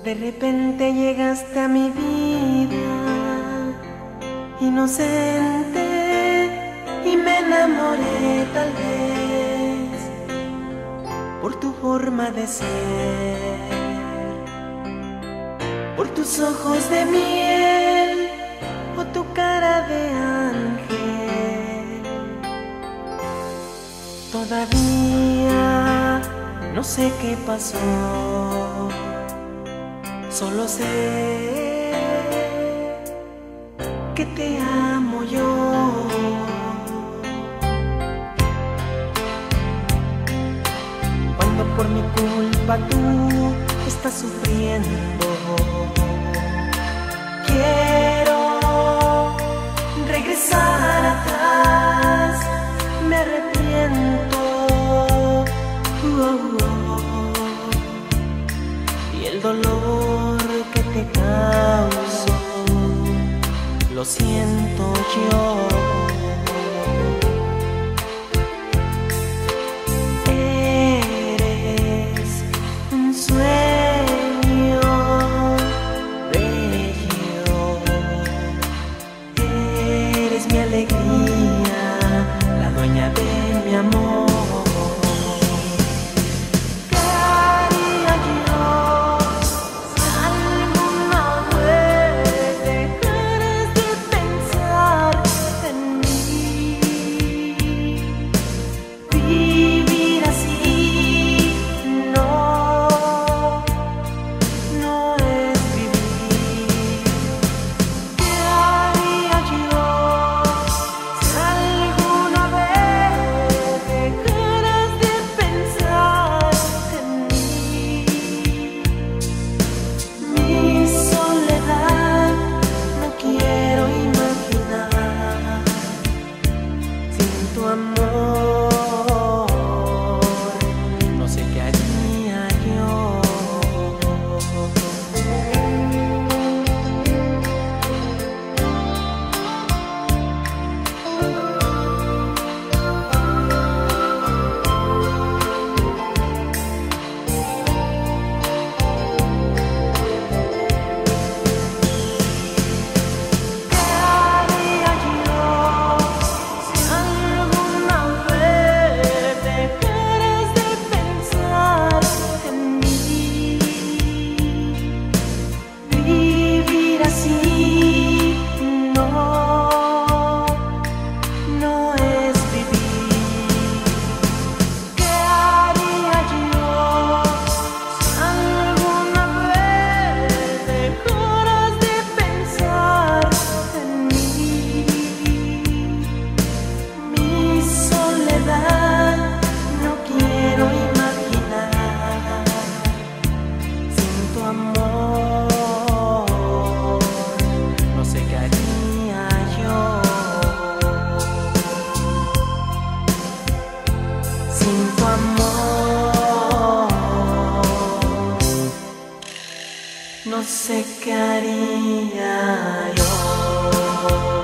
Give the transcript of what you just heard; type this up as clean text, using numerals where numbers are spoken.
De repente llegaste a mi vida, inocente, y me enamoré tal vez por tu forma de ser, por tus ojos de miel o tu cara de ángel. Todavía no sé qué pasó, solo sé que te amo yo. Cuando por mi culpa tú estás sufriendo, quiero regresar atrás, me arrepiento. Y el dolor que te causo lo siento yo. Eres un sueño bello, eres mi alegría, la dueña de mi amor. No sé qué haría yo.